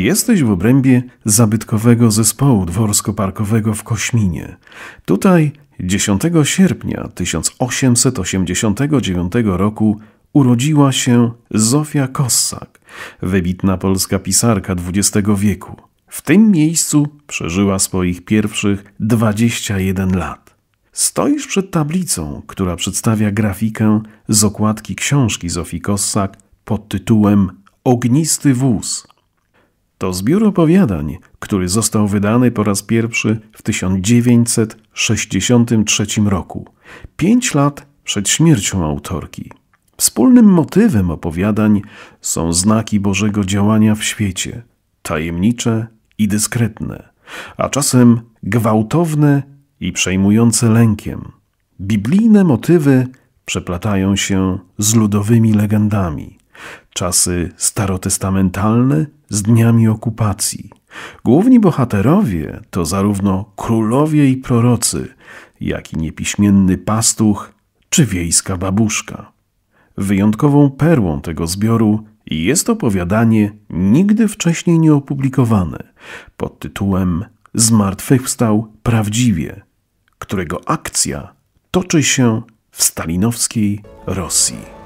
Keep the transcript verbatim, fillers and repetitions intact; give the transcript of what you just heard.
Jesteś w obrębie zabytkowego zespołu dworsko-parkowego w Kośminie. Tutaj dziesiątego sierpnia tysiąc osiemset osiemdziesiątego dziewiątego roku urodziła się Zofia Kossak, wybitna polska pisarka dwudziestego wieku. W tym miejscu przeżyła swoich pierwszych dwadzieścia jeden lat. Stoisz przed tablicą, która przedstawia grafikę z okładki książki Zofii Kossak pod tytułem Ognisty wóz. To zbiór opowiadań, który został wydany po raz pierwszy w tysiąc dziewięćset sześćdziesiątym trzecim roku, pięć lat przed śmiercią autorki. Wspólnym motywem opowiadań są znaki Bożego działania w świecie, tajemnicze i dyskretne, a czasem gwałtowne i przejmujące lękiem. Biblijne motywy przeplatają się z ludowymi legendami. Czasy starotestamentalne z dniami okupacji. Główni bohaterowie to zarówno królowie i prorocy, jak i niepiśmienny pastuch czy wiejska babuszka. Wyjątkową perłą tego zbioru jest opowiadanie nigdy wcześniej nieopublikowane pod tytułem Zmartwychwstał prawdziwie, którego akcja toczy się w stalinowskiej Rosji.